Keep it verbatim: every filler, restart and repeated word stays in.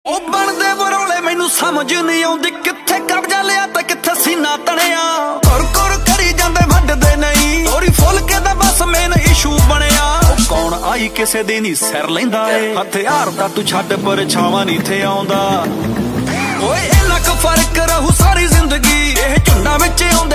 ਉਹ ਬਣਦੇ ਬਰੋਲੇ ਮੈਨੂੰ ਸਮਝ ਨਹੀਂ ਆਉਂਦੀ, ਕਿੱਥੇ ਕਬਜ਼ਾ ਲਿਆ ਤੇ ਕਿੱਥੇ ਸੀਨਾ ਤਣਿਆ। ਕੁਰ ਕੁਰ ਕਰੀ ਜਾਂਦੇ ਵੱਢਦੇ ਨਹੀਂ, ਤੋਰੀ ਫੁੱਲ ਕੇ ਦਾ ਬਸ ਮੇਨ ਇਸ਼ੂ ਬਣਿਆ। ਉਹ ਕੌਣ ਆਈ ਕਿਸੇ ਦੀ ਨਹੀਂ ਸਿਰ ਲੈਂਦਾ ਏ, ਹਥਿਆਰ ਤਾਂ ਤੂੰ ਛੱਡ ਪਰਛਾਵਾਂ ਨਹੀਂ ਥੇ ਆਉਂਦਾ। ਓਏ ਇੰਨਾ ਕੁ ਫਰਕ ਰਹੂ ਸਾਰੀ ਜ਼ਿੰਦਗੀ, ਇਹ ਝੁੰਡਾਂ ਵਿੱਚ